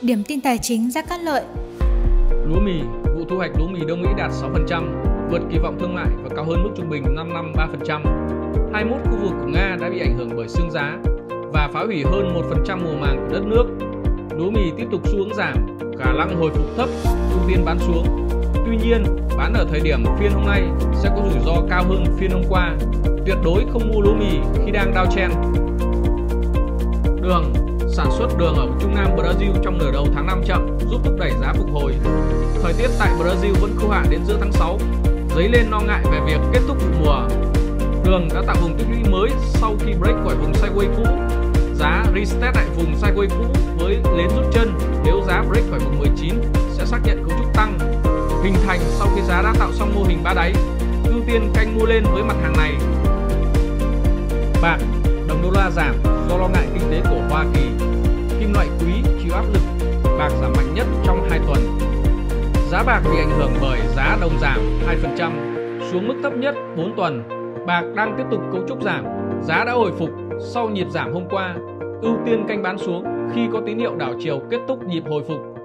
Điểm tin tài chính ra cát lợi. Lúa mì, vụ thu hoạch lúa mì Đông Mỹ đạt 6%, vượt kỳ vọng thương mại và cao hơn mức trung bình 5 năm 3%. 21 khu vực của Nga đã bị ảnh hưởng bởi sương giá và phá hủy hơn 1% mùa màng của đất nước. Lúa mì tiếp tục xu hướng giảm, khả năng hồi phục thấp, ưu tiên bán xuống. Tuy nhiên, bán ở thời điểm phiên hôm nay sẽ có rủi ro cao hơn phiên hôm qua. Tuyệt đối không mua lúa mì khi đang downtrend. Đường, sản xuất đường ở Trung Nam Brazil trong nửa đầu tháng 5 chậm giúp thúc đẩy giá phục hồi. Thời tiết tại Brazil vẫn khô hạn đến giữa tháng 6, dấy lên lo ngại về việc kết thúc vụ mùa. Đường đã tạo vùng tích lũy mới sau khi break khỏi vùng sideways cũ. Giá retest lại vùng sideways cũ với nến rút chân. Nếu giá break khỏi vùng 19 sẽ xác nhận cấu trúc tăng hình thành sau khi giá đã tạo xong mô hình ba đáy. Ưu tiên canh mua lên với mặt hàng này. Bạc, đồng đô la giảm do lo ngại kinh tế của Hoa Kỳ. Kim loại quý chịu áp lực, bạc giảm mạnh nhất trong 2 tuần. Giá bạc bị ảnh hưởng bởi giá đồng giảm 2% xuống mức thấp nhất 4 tuần. Bạc đang tiếp tục cấu trúc giảm, giá đã hồi phục sau nhịp giảm hôm qua. Ưu tiên canh bán xuống khi có tín hiệu đảo chiều kết thúc nhịp hồi phục.